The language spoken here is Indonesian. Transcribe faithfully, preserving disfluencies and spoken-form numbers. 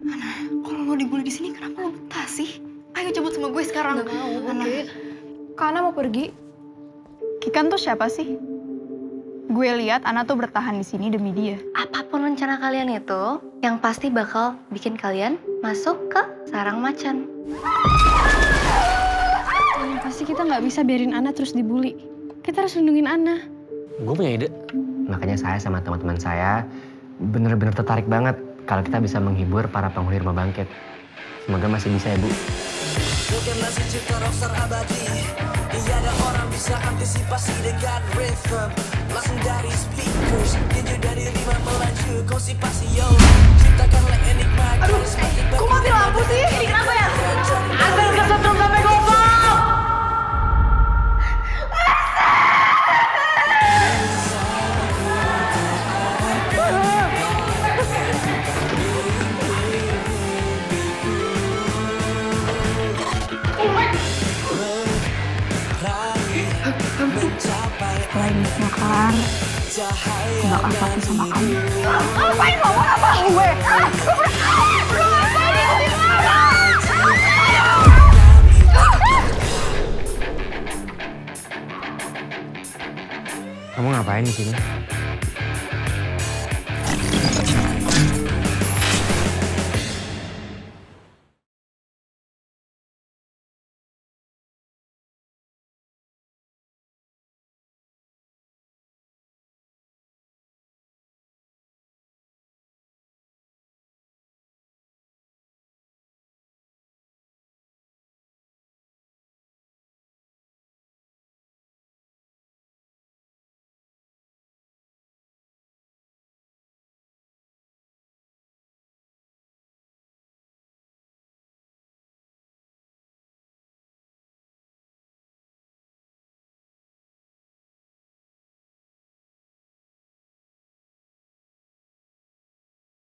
Ana, kalau lo dibully di sini kenapa lo betah sih? Ayo cabut sama gue sekarang. Gak mau, Ana. Kak Ana mau pergi. Kikan tuh siapa sih? Gue lihat Ana tuh bertahan di sini demi dia. Apapun rencana kalian itu, yang pasti bakal bikin kalian masuk ke sarang macan. Yang pasti kita nggak bisa biarin Ana terus dibully. Kita harus lindungin Ana. Gue punya ide. Makanya saya sama teman-teman saya bener-bener tertarik banget kalau kita bisa menghibur para penghuni rumah bangkit. Semoga masih bisa ya, Bu. Bukanlah si cipta rockstar abadi. Tiada orang bisa antisipasi dengan rhythm. Langsung dari speakers, tinju dari rima melaju konsipasi yo. Ciptakanlah enigma. Aduh, kok mati lampu sih? Ini kenapa ya? Asal kesetrum sampai gopal. Setelah ini semua kelar, aku bakal fokus sama kamu. Ngapain lo? Mau apa gue? Ah, lo ngapain ikutin Ana? Kamu ngapain di sini?